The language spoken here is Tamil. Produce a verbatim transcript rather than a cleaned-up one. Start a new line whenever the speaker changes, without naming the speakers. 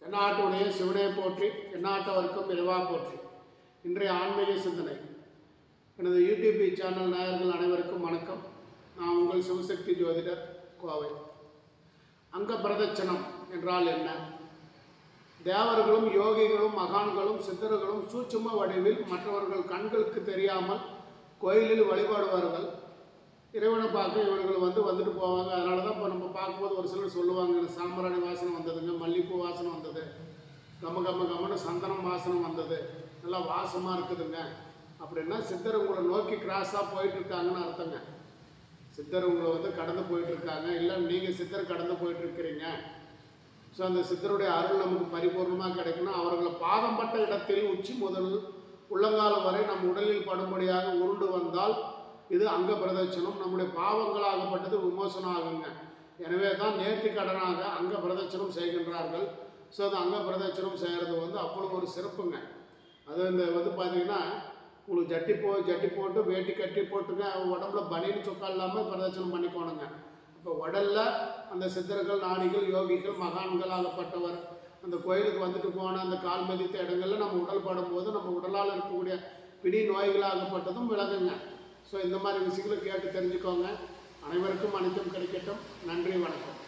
எந்நாட்டுடைய சிவனை போற்றி எந்நாட்டவர்க்கும் இறைவா போற்றி. இன்றைய ஆன்மீக சிந்தனை. எனது யூடியூப் சேனல் நேயர்கள் அனைவருக்கும் வணக்கம். நான் உங்கள் சிவசக்தி ஜோதிடர், கோவை. அங்க பிரதட்சணம் என்றால் என்ன? தேவர்களும் யோகிகளும் மகான்களும் சித்தர்களும் சூட்சும வடிவில் மற்றவர்கள் கண்களுக்கு தெரியாமல் கோயிலில் வழிபாடுவார்கள். இறைவனை பார்க்க இவர்கள் வந்து வந்துட்டு போவாங்க. அதனால தான் இப்போ நம்ம பார்க்கும்போது ஒரு சிலர் சொல்லுவாங்க, சாம்பிராணி வாசனை வந்ததுங்க, மல்லிகைப்பூ வாசனை வந்தது, கம்ம கம்ம கம்மன்னு சந்தனம் வாசனை வந்தது, நல்லா வாசமாக இருக்குதுங்க அப்படின்னா சித்தர் உங்களை நோக்கி கிராஸாக போயிட்டுருக்காங்கன்னு அர்த்தங்க. சித்தர் உங்களை வந்து கடந்து போயிட்டுருக்காங்க, இல்லை நீங்கள் சித்தர் கடந்து போயிட்டுருக்கிறீங்க. ஸோ அந்த சித்தருடைய அருள் நமக்கு பரிபூர்ணமாக கிடைக்கணும். அவர்களை பாதம் பட்ட இடத்தில் உச்சி முதல் உள்ளங்காலம் வரை நம் உடலில் படும்படியாக உருண்டு வந்தால் இது அங்க பிரதட்சணம். நம்முடைய பாவங்களாகப்பட்டது விமோசனம் ஆகுங்க. எனவே தான் நேர்த்தி கடனாக அங்க பிரதட்சணம் செய்கின்றார்கள். ஸோ அது அங்க பிரதட்சணம் செய்கிறது வந்து அவ்வளோ ஒரு சிறப்புங்க. அது இந்த வந்து பார்த்தீங்கன்னா உங்களுக்கு ஜட்டி போ ஜட்டி போட்டு வேட்டி கட்டி போட்டுங்க, உடம்புல பனின்னு சொக்கா இல்லாமல் பிரதட்சணம் பண்ணிக்கோணுங்க. இப்போ உடலில் அந்த சித்தர்கள், நாடிகள், யோகிகள், மகான்களாகப்பட்டவர் அந்த கோயிலுக்கு வந்துட்டு போன அந்த கால் மதித்த இடங்களில் நம்ம உடல் படும்போது நம்ம உடலால் இருக்கக்கூடிய பிடி நோய்களாகப்பட்டதும் விலகுங்க. ஸோ இந்த மாதிரி விஷயங்களை கேட்டு தெரிஞ்சுக்கோங்க. அனைவருக்கும் அனைத்தும் கிடைக்கட்டும். நன்றி, வணக்கம்.